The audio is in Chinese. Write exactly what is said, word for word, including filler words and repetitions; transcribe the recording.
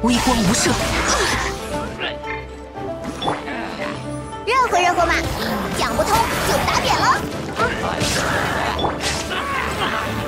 微光无射。 热乎热乎嘛，讲不通就打扁了。